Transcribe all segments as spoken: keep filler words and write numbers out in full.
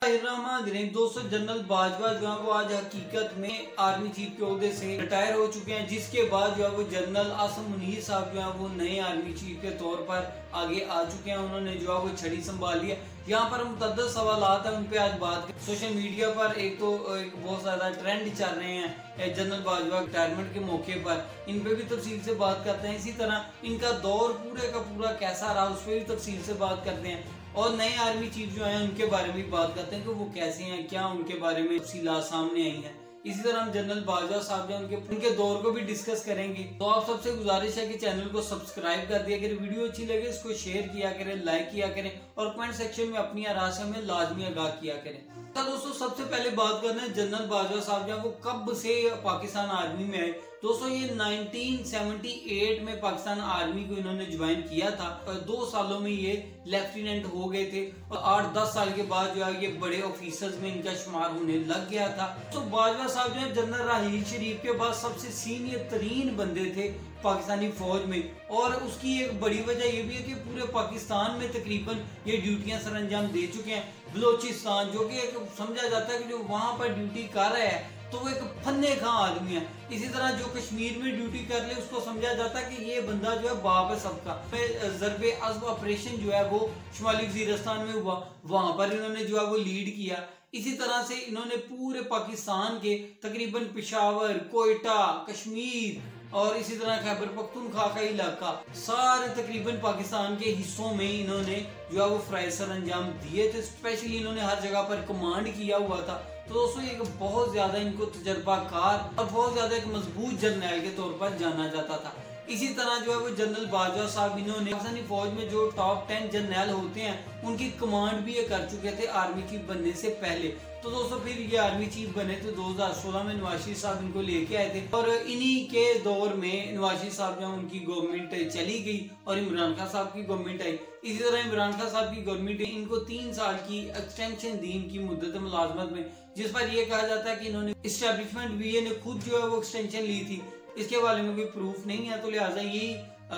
दोस्तों, जनरल बाजवा जो है वो आज हकीकत में आर्मी चीफ के ओहदे से रिटायर हो चुके हैं, जिसके बाद जो है वो जनरल आसिम मुनीर साहब जो है वो नए आर्मी चीफ के तौर पर आगे आ चुके हैं। उन्होंने जो है वो छड़ी संभाल लिया। यहाँ पर मुतअद्दिद सवालात हैं, उन पे आज बात करें। सोशल मीडिया पर एक तो एक बहुत ज्यादा ट्रेंड चल रहे हैं जनरल बाजवा रिटायरमेंट के मौके पर, इन पे भी तफसील से बात करते हैं। इसी तरह इनका दौर पूरे का पूरा कैसा रहा उस पर भी तफसील से बात करते हैं, और नए आर्मी चीफ जो हैं उनके बारे में बात करते हैं कि वो कैसे हैं, क्या उनके बारे में तफसीलात सामने आई हैं। इसी तरह हम जनरल बाजवा साहब जो उनके उनके दौर को भी डिस्कस करेंगे। तो आप सबसे गुजारिश है कि चैनल को सब्सक्राइब कर दिया करें, वीडियो अच्छी लगे इसको शेयर किया करें, लाइक किया करें, और कमेंट सेक्शन में अपनी आराम से हमें लाजमी आगाह किया करें। तो दोस्तों, सबसे पहले बात करना है जनरल बाजवा साहब जो वो कब से पाकिस्तान आर्मी में आए। दोस्तों, ये उन्नीस सौ अठहत्तर में पाकिस्तान आर्मी को इन्होंने ज्वाइन किया था। दो सालों में ये लेफ्टिनेंट हो गए थे, और आठ दस साल के बाद जो है ये बड़े ऑफिसर्स में इनका शुमार होने लग गया था। तो बाजवा साहब जो है जनरल राहील शरीफ के बाद सबसे सीनियर तरीन बंदे थे पाकिस्तानी फौज में, और उसकी एक बड़ी वजह यह भी है कि पूरे पाकिस्तान में तकरीबन ये ड्यूटियां सर अंजाम दे चुके हैं। बलोचिस्तान जो कि एक समझा जाता है कि जो वहां पर ड्यूटी कर रहा है तो वो एक फन्ने खां आदमी है। इसी तरह जो कश्मीर में ड्यूटी कर ले उसको समझा जाता है कि ये बंदा जो है बाप है सबका। ज़रबे अज़्ब ऑपरेशन जो है वो शुमाली वज़ीरिस्तान में हुआ, वहां पर इन्होंने जो है वो लीड किया। इसी तरह से इन्होंने पूरे पाकिस्तान के तकरीबन पेशावर, कोयटा, कश्मीर और इसी तरह खैबर पख्तूनख्वा का इलाका, सारे तकरीबन पाकिस्तान के हिस्सों में इन्होंने जो है वो फ्राइज सर अंजाम दिए थे। स्पेशली इन्होंने हर जगह पर कमांड किया हुआ था। तो दोस्तों, एक बहुत ज्यादा इनको तजर्बाकार और बहुत ज्यादा एक मजबूत जर्नैल के तौर पर जाना जाता था। इसी तरह जो है वो जनरल बाजवा साहब इन्होंने पाकिस्तानी फौज में जो टॉप टेन जर्नैल होते हैं उनकी कमांड भी ये कर चुके थे आर्मी चीफ बनने से पहले। तो दोस्तों, फिर ये आर्मी चीफ बने थे दो हज़ार सोलह में, नवाज शरीफ साहब इनको लेके आए थे, और इन्हीं के दौर में नवाज शरीफ साहब जो उनकी गवर्नमेंट चली गई और इमरान खान साहब की गवर्नमेंट आई। इसी तरह इमरान खान साहब की गवर्नमेंट इनको तीन साल की एक्सटेंशन दी इनकी मुद्दत मुलाजमत में, जिस पर यह कहा जाता है कि इन्होंने इस्टेब्लिशमेंट वी ए ने खुद जो है वो एक्सटेंशन ली थी। इसके बारे में कोई प्रूफ नहीं है, तो लिहाजा यही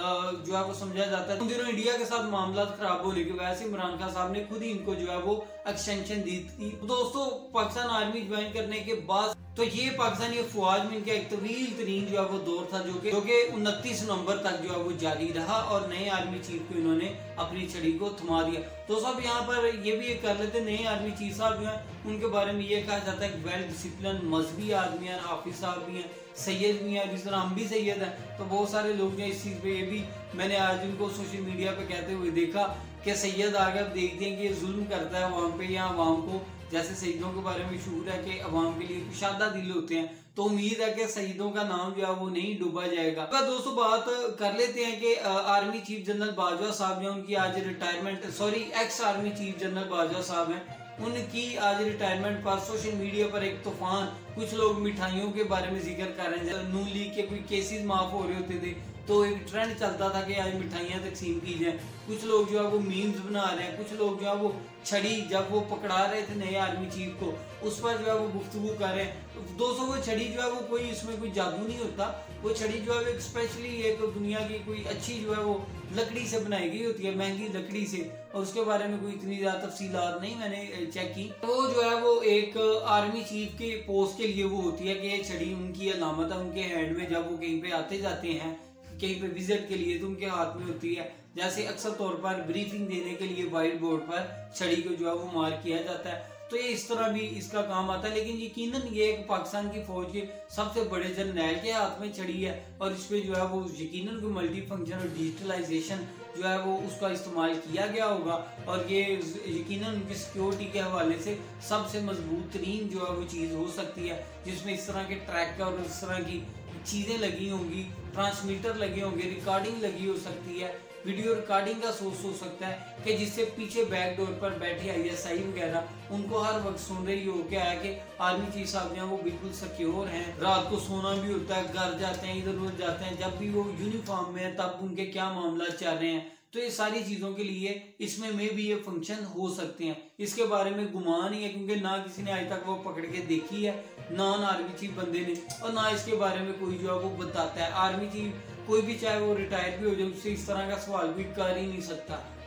जो है वो समझा जाता है। उन दिनों इंडिया के साथ मामला खराब होने की वजह से इमरान खान साहब ने खुद ही इनको जो है वो एक्सटेंशन दी थी। तो दोस्तों, पाकिस्तान आर्मी ज्वाइन करने के बाद तो ये पाकिस्तानी फौज में इनका एक तवील तरीन जो है वो दौर था, जो कि जो कि उनतीस नवंबर तक जो है वो जारी रहा, और नए आर्मी चीफ को इन्होंने अपनी छड़ी को थमा दिया। तो सब यहाँ पर ये भी कर लेते, नए आर्मी चीफ साहब जो है उनके बारे में ये कहा जाता है कि वेल डिसिप्लिन मजहबी आदमी है, हाफिज साहब भी हैं, सैयद भी हैं, जिस तरह हम भी सैयद हैं। तो बहुत सारे लोग जो इस चीज पे, ये भी मैंने आज उनको सोशल मीडिया पे कहते हुए देखा कि सैयद आगे अब देखते हैं कि ये जुल्म करता है अवाम पे, या अवाम को, जैसे शहीदों के बारे में शूर है कि अवाम के लिए कुशादा दिल होते हैं। तो उम्मीद है कि शहीदों का नाम जो है वो नहीं डूबा जाएगा। तो दोस्तों, बात कर लेते हैं कि आर्मी चीफ जनरल बाजवा साहब जो उनकी आज retirement, sorry ex army chief general Bajwa साहब हैं, उनकी आज रिटायरमेंट पर सोशल मीडिया पर एक तूफान, कुछ लोग मिठाइयों के बारे में जिक्र कर रहे हैं। नून लीग के कोई केसेस माफ हो रहे होते थे तो एक ट्रेंड चलता था कि आज मिठाइयाँ तकसीम की जाए। कुछ लोग जो है वो मीम्स बना रहे हैं, कुछ लोग जो है वो छड़ी जब वो पकड़ा रहे थे नए आर्मी चीफ को उस पर जो है वो गुफ्तगू कर रहे हैं। दोस्तों, वो छड़ी जो है वो कोई इसमें कोई जादू नहीं होता, वो छड़ी जो है वो स्पेशली एक दुनिया की कोई अच्छी जो है वो लकड़ी से बनाई गई होती है, महंगी लकड़ी से, और उसके बारे में कोई इतनी ज्यादा तफसीलात नहीं मैंने चेक की। वो जो है वो एक आर्मी चीफ के पोस्ट के लिए वो होती है कि ये छड़ी उनकी अलामत है, उनके हैंड में जब वो कहीं पे आते जाते हैं कहीं पे विजिट के लिए तो उनके हाथ में होती है। जैसे अक्सर तौर पर ब्रीफिंग देने के लिए व्हाइट बोर्ड पर छड़ी को जो है वो मार्क किया जाता है, तो ये इस तरह भी इसका काम आता है। लेकिन यकीनन ये एक पाकिस्तान की फौज के सबसे बड़े जर्नैल के हाथ में छड़ी है, और इस पे जो है वो यकीनन कोई मल्टी फंक्शन और डिजिटलाइजेशन जो है वो उसका इस्तेमाल किया गया होगा, और ये यकीनन उनकी सिक्योरिटी के हवाले से सबसे मजबूत तरीन जो है वो चीज़ हो सकती है, जिसमें इस तरह के ट्रैकर और इस तरह की चीज़ें लगी होंगी, ट्रांसमीटर लगे होंगे, रिकॉर्डिंग लगी हो सकती है, वीडियो रिकॉर्डिंग का सोर्स हो सकता है कि जिससे पीछे बैक डोर पर बैठे आई एस आई वगैरह उनको हर वक्त सुन रही हो क्या है कि आर्मी चीफ साहब जो वो बिल्कुल सिक्योर हैं, रात को सोना भी होता है, घर जाते हैं, इधर उधर जाते हैं, जब भी वो यूनिफॉर्म में है तब उनके क्या मामला चल रहे हैं। तो ये सारी चीजों के लिए इसमें में भी ये फंक्शन हो सकते हैं। इसके बारे में गुमान ही है, क्योंकि ना किसी ने आज तक वो पकड़ के देखी है, ना आर्मी चीफ बंदे ने, और ना इसके बारे में कोई जो है वो बताता है। आर्मी चीफ कोई भी चाहे वो रिटायर भी हो जाए उससे इस तरह का सवाल भी कर ही नहीं सकता।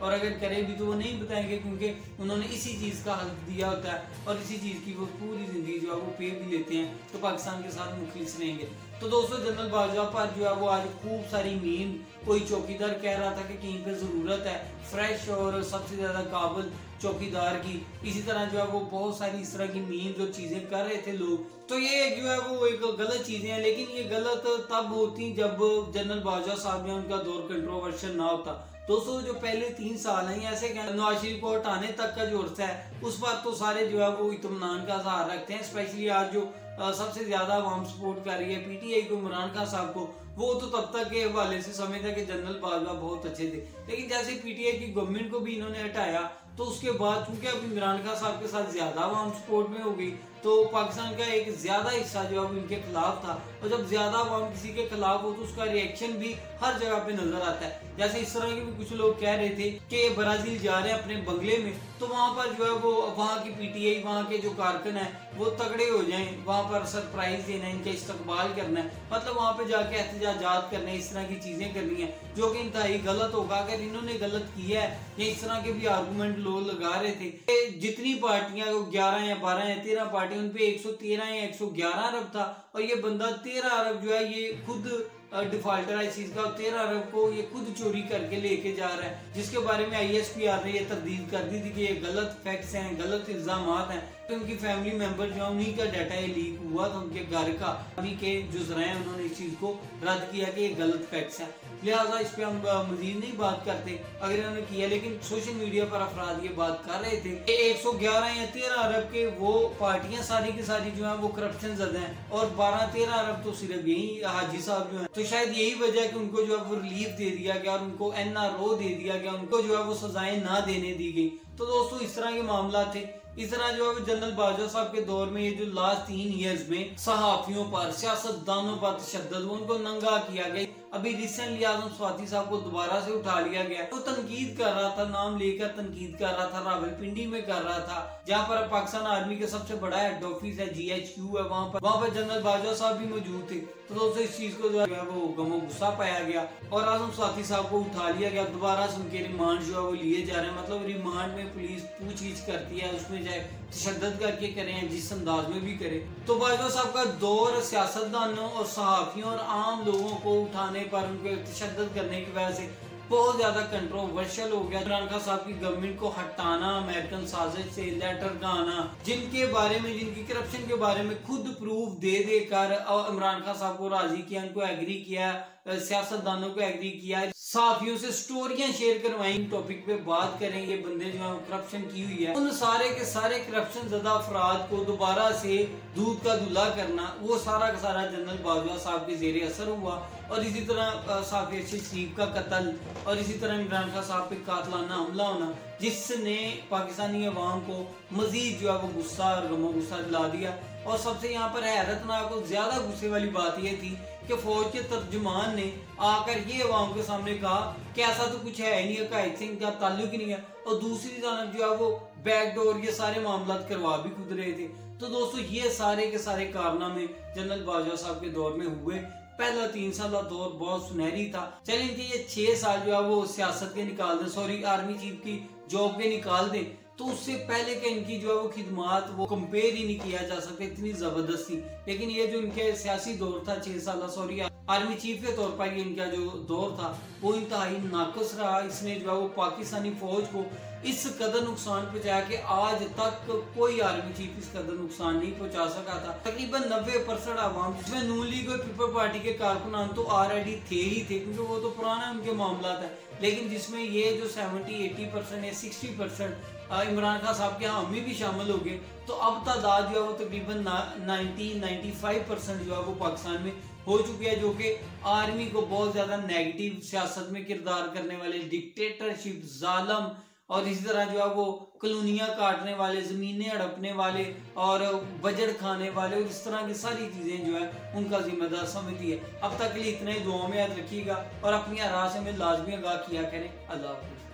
और अगर करे भी तो वो नहीं बताएंगे, क्योंकि उन्होंने इसी चीज़ का हल्फ दिया होता है और इसी चीज़ की वो पूरी ज़िंदगी जो है वो पे भी लेते हैं, तो पाकिस्तान के साथ मुखलिस रहेंगे। तो दोस्तों जनरल बाजवा पर जो है वो आज खूब सारी मीम, कोई चौकीदार कह रहा था कि कहीं पे ज़रूरत है फ्रेश और सबसे ज़्यादा काबिल चौकीदार की, इसी तरह जो है वो बहुत सारी इस तरह की मीम जो चीज़ें कर रहे थे लोग, तो ये जो है वो एक गलत चीज़ें हैं। लेकिन ये गलत तब होती जब जनरल बाजवा साहब ने उनका दौर कंट्रोवर्शियल ना होता। दोस्तों जो पहले तीन साल हैं ऐसे नवाज शरीफ को हटाने तक का जो अर्थ है उस पर तो सारे जो है वो इत्मीनान का इजहार रखते हैं। स्पेशली आज जो आ, सबसे ज्यादा आवाम सपोर्ट कर रही है पीटीआई को, इमरान खान साहब को, वो तो तब तक के हवाले से समझता कि जनरल बाजवा बहुत अच्छे थे। लेकिन जैसे पीटीआई की गवर्नमेंट को भी इन्होंने हटाया तो उसके बाद चूंकि अब इमरान खान साहब के साथ ज्यादा आवाम सपोर्ट में हो गई तो पाकिस्तान का एक ज्यादा हिस्सा जो है वो इनके खिलाफ था, और जब ज्यादा आवाम किसी के खिलाफ हो तो उसका रिएक्शन भी हर जगह पे नजर आता है। जैसे इस तरह के भी कुछ लोग कह रहे थे कि ब्राजील जा रहे हैं अपने बंगले में, तो वहां पर जो है वो वहां की पीटीआई, वहां के जो कारकुन है वो तगड़े हो जाएं, वहां पर सरप्राइज देना है, इनका इस्तकबाल करना है, मतलब वहां पे जाके एहतजाजात करने, इस तरह की चीजें करनी है जो कि इंतहाई गलत होगा। अगर इन्होंने गलत किया है या इस तरह के भी आर्गूमेंट लोग लगा रहे थे, जितनी पार्टियां ग्यारह या बारह या तेरह पार्टियां, उन पे एक सौ तेरह या एक सौ ग्यारह अरब था, और ये बंदा तेरह अरब जो है ये खुद डिफॉल्टर है इस चीज का, तेरह अरब को ये खुद चोरी करके लेके जा रहा है, जिसके बारे में आईएसपीआर ने ये तरदीद कर दी थी कि ये गलत फैक्ट्स हैं, गलत इल्जाम हैं। तो उनकी फैमिली मेंबर जो है उन्हीं का डाटा ये लीक हुआ था, उनके घर का, अभी के जुजरा हैं, उन्होंने इस चीज को रद्द किया कि ये गलत फैक्ट्स हैं, लिहाजा इस पे हम मजीद नहीं बात करते अगर इन्होंने किया। लेकिन सोशल मीडिया पर अफराद ये बात कर रहे थे कि एक सौ ग्यारह या तेरह अरब के वो पार्टियां सारी की सारी जो है वो करप्शन ज़्यादा हैं, और बारह तेरह अरब तो सिर्फ यही हाजी साहब जो है। तो शायद यही वजह कि उनको जो है वो रिलीफ दे दिया गया और उनको एन आर ओ दे दिया गया, उनको जो है वो सजाएं ना देने दी गई। तो दोस्तों इस तरह के मामला थे। इस तरह जो है जनरल बाजवा साहब के दौर में ये जो लास्ट तीन इयर्स में सहाफियों पर, सियासतदानों पर तशद्दुद, उनको नंगा किया गया। अभी रिसेंटली आजम स्वाति साहब को दोबारा से उठा लिया गया, तो तनकीद कर रहा था, नाम लेकर तनकीद कर रहा था, रावलपिंडी में कर रहा था, जहाँ पर पाकिस्तान आर्मी का सबसे बड़ा हेड ऑफिस है, जी एच क्यू है, वहाँ पर वहाँ पर जनरल बाजवा साहब भी मौजूद थे। तो दोस्तों इस चीज को जो है वो गमो गुस्सा पाया गया और आजम स्वाति साहब को उठा लिया गया, दोबारा से उनके रिमांड जो है वो लिए जा रहे हैं। मतलब रिमांड में पुलिस पूछगिछ करती है, उसमें चाहे तशद्दुद करके करें, जिस अंदाज में भी करे। तो बाजवा साहब का दौर सियासतदानों और सहाफियों और आम लोगों को उठाने पर, उनके तशद्दुद करने की वजह से बहुत ज्यादा कंट्रोवर्शियल हो गया। इमरान खान साहब की गवर्नमेंट को हटाना, अमेरिकन साजिश से लेटर का आना, जिनके बारे में, जिनकी करप्शन के बारे में खुद प्रूफ दे देकर इमरान खान साहब को राजी किया, उनको एग्री किया, सियासतदानों को एग्री किया, साफियों से स्टोरियां शेयर करवाई। टॉपिक पे बात करेंगे, बंदे जो है करप्शन की हुई है, उन सारे के सारे करप्शन ज़्यादा अफराद को दोबारा से दूध का दूल्हा करना, वो सारा का सारा जनरल बाजवा साहब के जेर असर हुआ। और इसी तरह साफी अरशद शरीफ का कत्ल, और इसी तरह इमरान खान साहब पे कातलाना हमला होना, जिसने पाकिस्तानी अवाम को मजीद जो है वो गुस्सा और गमो गुस्सा दिला दिया। और सबसे यहाँ पर हैरतनाक और ज्यादा गुस्से वाली बात यह थी कि फौज के तर्जुमान ने आकर ये अवाम के सामने कहा कि ऐसा तो कुछ है नहीं, अकायद से इनका ताल्लुक ही नहीं है, और दूसरी तरफ जो है वो बैकडोर ये सारे मामला करवा भी खुद रहे थे। तो दोस्तों ये सारे के सारे कारनामे जनरल बाजवा साहब के दौर में हुए। पहला तीन साल का दौर बहुत सुनहरी था। चलें कि ये छह साल जो है वो सियासत के निकाल दें, सॉरी आर्मी चीफ की जॉब के निकाल दें, तो उससे पहले के इनकी जो है वो खिदमात वो कंपेयर ही नहीं किया जा सकता, इतनी जबरदस्त थी। लेकिन ये जो इनके सियासी दौर था छह साल, सॉरी आर्मी चीफ के तौर पर ये इनका जो दौर था वो इंतहाई नाकस रहा। इसने जो है वो पाकिस्तानी फौज को इस कदर नुकसान पहुंचाया कि आज तक कोई आर्मी चीफ इस कदर नुकसान नहीं पहुंचा सका था। तकरीबन नब्बे परसेंट आवाम, जिसमें नून लीग और पीपल पार्टी के कारकुनान तो ऑलरेडी थे ही थे, क्योंकि वो तो पुराना उनके मामला था, लेकिन जिसमें ये जो सेवेंटी एटी परसेंट या सिक्सटी परसेंट इमरान खान साहब के हामी भी शामिल हो गए, तो अब तादाद जो है वो तकरीबन नाइन्टी नाइन्टी फाइव परसेंट जो है वो पाकिस्तान में हो चुकी है, जो कि आर्मी को बहुत ज्यादा नेगेटिव सियासत में किरदार करने वाले, डिक्टेटरशिप, जालम, और इसी तरह जो है वो कॉलोनियां काटने वाले, जमीनें हड़पने वाले और बजट खाने वाले, और इस तरह की सारी चीजें जो है उनका जिम्मेदार समझती है। अब तक के लिए इतना ही, दुआ में याद रखिएगा और अपनी आरा से में लाजमी आगाह किया करें। अल्लाह हाफिज़।